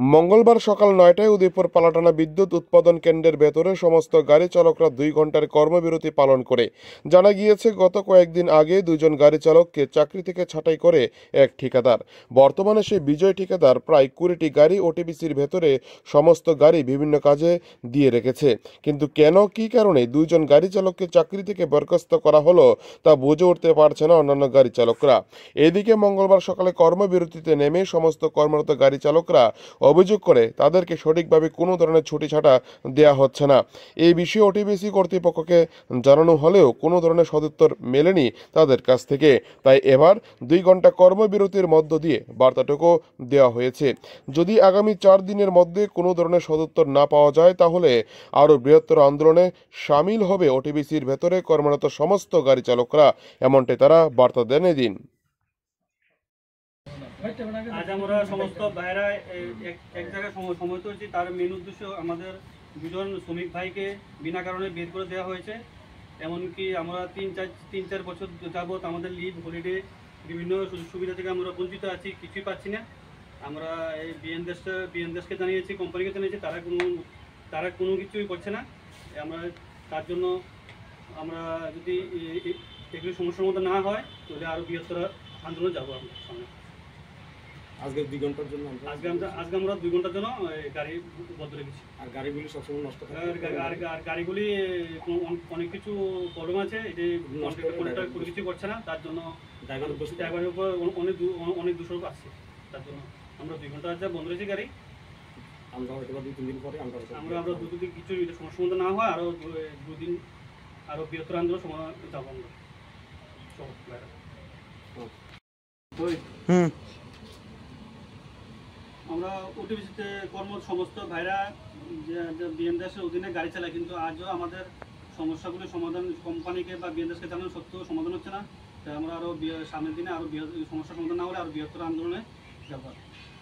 মঙ্গলবার সকাল ৯টায় উদয়পুর পালাটানা বিদ্যুৎ উৎপাদন কেন্দ্রের ভেতরে সমস্ত গাড়ি চালকরা ২ ঘন্টার কর্মবিরতি পালন করে। জানা গিয়েছে, গত কয়েকদিন আগে ২ গাড়ি চালককে চাকরি থেকে ছাঁটাই করে এক ঠিকাদার। বর্তমানে সেই বিজয় ঠিকাদার প্রায় ২০টি গাড়ি ওটিপিসির ভেতরে সমস্ত গাড়ি বিভিন্ন কাজে দিয়ে রেখেছে। কিন্তু কেন, কী কারণে ২ গাড়ি চালককে চাকরি থেকে বরখাস্ত করা হলো তা বুঝে উঠতে পারছে না অন্যান্য গাড়ি চালকরা। এদিকে মঙ্গলবার সকালে কর্মবিরতিতে নেমে সমস্ত কর্মরত গাড়ি চালকরা অভিযোগ করে তাদেরকে সঠিকভাবে কোনো ধরনের ছুটি ছাটা দেওয়া হচ্ছে না। এই বিষয়ে ওটিপিসি কর্তৃপক্ষকে জানানো হলেও কোনো ধরনের সদুত্তর মেলেনি তাদের কাছ থেকে। তাই এবার ২ ঘন্টা কর্মবিরতির মধ্য দিয়ে বার্তাটুকু দেওয়া হয়েছে। যদি আগামী ৪ দিনের মধ্যে কোনো ধরনের সদুত্তর না পাওয়া যায়, তাহলে আরও বৃহত্তর আন্দোলনে সামিল হবে ওটিপিসির ভেতরে কর্মরত সমস্ত গাড়ি চালকরা, এমনটাই তারা বার্তা দেন এদিন। আজ আমরা সমস্ত ভাইরা এক জায়গায় সমবেত হয়েছি। তার মেন উদ্দেশ্য আমাদের ২জন শ্রমিক ভাইকে বিনা কারণে বের করে দেওয়া হয়েছে। এমনকি আমরা ৩-৪ বছর যাবৎ আমাদের লিভ হলিডে বিভিন্ন সুযোগ সুবিধা থেকে আমরা বঞ্চিত আছি, কিছুই পাচ্ছি না। আমরা এই বিএনদেশকে জানিয়েছি, কোম্পানিকে জানিয়েছি, তারা কোনো কিছুই করছে না। আমরা তার জন্য আমরা যদি এগুলো সমস্যার মধ্যে না হয়, তাহলে আরও বৃহত্তর আন্দোলনে যাবো আমরা সামনে। আজকে 2 ঘন্টার জন্য আজকে আমরা 2 ঘন্টার জন্য গাড়ি বন্ধ রেখেছি। আর গাড়িগুলি সবসময় নষ্ট থাকে। আর গাড়িগুলি অনেক কিছু প্রবলেম আছে, এটি কোনো কিছু করছে না। তার জন্য ড্রাইভারের উপর অনেক দোষারোপ আসছে। তার জন্য আমরা 2 ঘন্টা বন্ধ রেখেছি গাড়ি। আমরা হয়তো 2-3 দিন পরে আমরা 2 দিন কিছু সমস্যা মতো না হয়, আরও 2 দিন আরও বৃহত্তর আন্দোলন সময় যাবো আমরা সব ভাইরা। আমরা ওটিপিসিতে সমস্ত ভাইরা যে বিএনদেশের অধীনে গাড়ি চালায়, কিন্তু আজও আমাদের সমস্যাগুলি সমাধান কোম্পানিকে বা বিএনদেশকে জানানো সত্ত্বেও সমাধান হচ্ছে না। তাই আমরা আরও সামনের দিনে আরও সমস্যার সমাধান না হলে আরও বৃহত্তর আন্দোলনে যাব।